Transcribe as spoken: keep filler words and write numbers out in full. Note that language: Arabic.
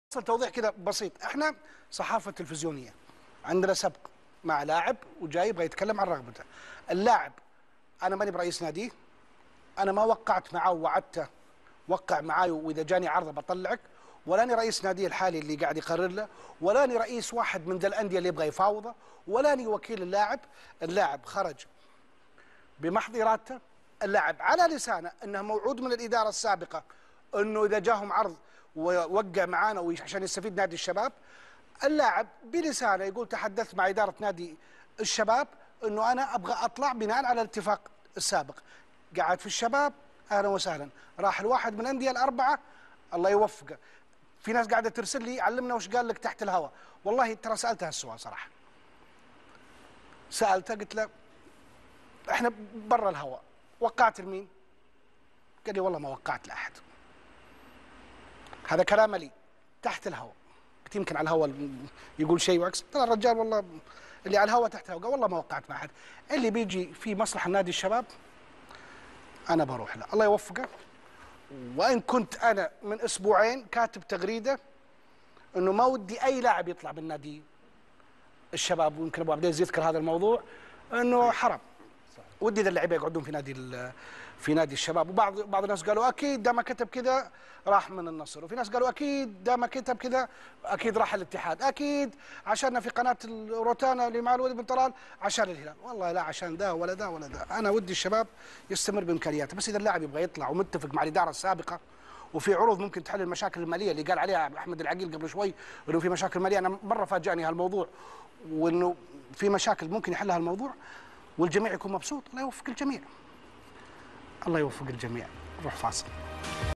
توضيح كذا بسيط. احنا صحافه تلفزيونيه، عندنا سبق مع لاعب وجاي يبغى يتكلم عن رغبته. اللاعب انا ماني برئيس ناديه، انا ما وقعت معاه ووعدته وقع معاي واذا جاني عرضه بطلعك، ولاني رئيس ناديه الحالي اللي قاعد يقرر له، ولاني رئيس واحد من ذا الانديه اللي يبغى يفاوضه، ولاني وكيل اللاعب. اللاعب خرج بمحض ارادته، اللاعب على لسانه انه موعود من الاداره السابقه انه اذا جاهم عرض ووقع معانا عشان يستفيد نادي الشباب. اللاعب بلسانه يقول تحدثت مع اداره نادي الشباب انه انا ابغى اطلع بناء على الاتفاق السابق. قعد في الشباب، اهلا وسهلا. راح الواحد من الانديه الاربعه، الله يوفقه. في ناس قاعده ترسل لي علمنا وش قال لك تحت الهواء. والله ترى سالته هالسؤال صراحه. سالته قلت له احنا برا الهواء، وقعت لمين؟ قال لي والله ما وقعت لاحد. هذا كلامه لي تحت الهواء. قلت يمكن على الهواء يقول شيء وعكس. ترى الرجال والله اللي على الهواء تحت الهواء قال والله ما وقعت مع احد. اللي بيجي في مصلحه نادي الشباب انا بروح له، الله يوفقه. وان كنت انا من اسبوعين كاتب تغريده انه ما ودي اي لاعب يطلع من نادي الشباب، ويمكن ابو عبد العزيز يذكر هذا الموضوع انه حرام. ودي ذا اللعيبه يقعدون في نادي في نادي الشباب. وبعض بعض الناس قالوا اكيد دام كتب كذا راح من النصر، وفي ناس قالوا اكيد دام كتب كذا اكيد راح الاتحاد، اكيد عشاننا في قناه الروتانا اللي مع الوليد بن طلال عشان الهلال. والله لا عشان ده ولا ده ولا ده، انا ودي الشباب يستمر بامكانياته، بس اذا اللاعب يبغى يطلع ومتفق مع الاداره السابقه وفي عروض ممكن تحل المشاكل الماليه اللي قال عليها احمد العقيل قبل شوي انه في مشاكل ماليه، انا مره فاجأني هالموضوع وانه في مشاكل ممكن يحلها الموضوع والجميع يكون مبسوط. الله يوفق الجميع، الله يوفق الجميع. نروح فاصل.